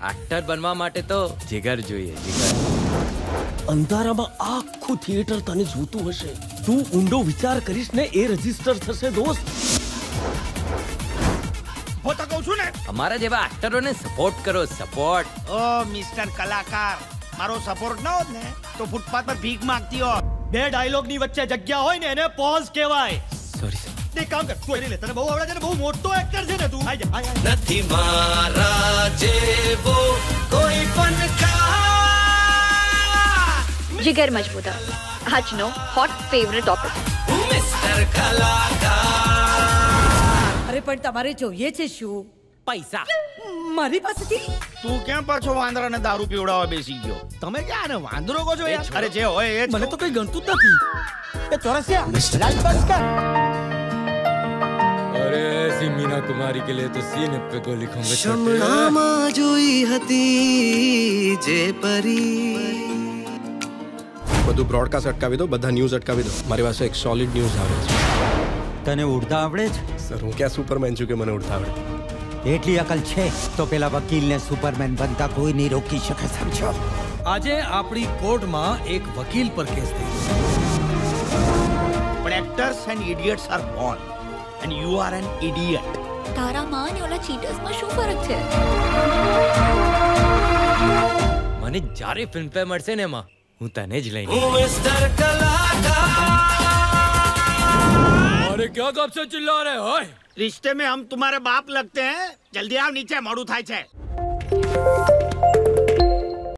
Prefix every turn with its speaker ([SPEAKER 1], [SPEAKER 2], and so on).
[SPEAKER 1] Actor બનવા માટે તો જીગર જોઈએ, જીગર.
[SPEAKER 2] અંધારામાં આખું થિયેટર તને જોતું હશે. તું ઊંડો વિચાર કરીશ ને એ રજીસ્ટર થશે દોસ્ત.
[SPEAKER 3] પોતા કહું છું ને,
[SPEAKER 1] અમારા જેવા એક્ટરોને સપોર્ટ કરો, સપોર્ટ.
[SPEAKER 3] ઓ મિસ્ટર કલાકાર, મારો સપોર્ટ ન હોત ને તો ફૂટપાથ પર ભીખ માંગતી હોત.
[SPEAKER 2] બે ડાયલોગ ની વચ્ચે જગ્યા હોય ને એને પોઝ કહેવાય.
[SPEAKER 1] સોરી.
[SPEAKER 2] એક કામ કર, તું એને લે, તને બહુ આવડે છે ને, બહુ મોટો એક્ટર છે ને તું. આઈ જા, આઈ.
[SPEAKER 4] નથી મારા જેવો કોઈ પણ
[SPEAKER 5] जिगर मजमूदार, આજનો હોટ ફેવરેટ ટોપિક.
[SPEAKER 4] મિસ્ટર કલાકાર.
[SPEAKER 6] અરે પણ તમારે જોઈએ છે શું?
[SPEAKER 1] પૈસા.
[SPEAKER 6] મારી પાસેથી?
[SPEAKER 3] તું કેમ પાછો વાંદરાને દારૂ પીવડાવવા બેસી ગયો? તમે ક્યાં ને વાંદરો કહો છો યાર? અરે જે હોય એ
[SPEAKER 2] મને તો કઈ ગણતું જ નથી.
[SPEAKER 3] એ ચોરસિયા લાઈટ બંધ કર.
[SPEAKER 1] અરે ऐसी मीना कुमारी के लिए तो सीने पे गोली खाऊंगा.
[SPEAKER 4] શમણામાં જોઈ હતી જે પરી.
[SPEAKER 2] બધું બ્રોડકાસ્ટ અટકાવી દો, બધા ન્યૂઝ અટકાવી દો. મારી પાસે એક સોલિડ ન્યૂઝ આવે છે.
[SPEAKER 7] તને ઉડતા આવડે છે?
[SPEAKER 2] સર, હું ક્યાં સુપરમેન છું કે મને ઉડતા આવડે?
[SPEAKER 7] એટલી અકલ છે તો પેલા વકીલને સુપરમેન બનતા કોઈ નહીં રોકી શકે, સમજો?
[SPEAKER 8] આજે આપણી કોર્ટમાં એક વકીલ પર કેસ થઈ ગયો.
[SPEAKER 3] પણ actors and idiots are born and you are an idiot.
[SPEAKER 5] તારા માં અને ઓલા ચીટર્સમાં શું ફરક છે?
[SPEAKER 1] મને જ્યારે ફિલ્મ પે મળશે ને એમાં હું તને જ લઈને.
[SPEAKER 4] મિસ્ટર કલાકાર.
[SPEAKER 1] અરે ક્યાં કબ સે ચિલ્લા રહે હોય?
[SPEAKER 3] रिश्ते में हम तुम्हारे बाप लगते हैं. जल्दी आओ नीचे, मोड़ू थाय छे.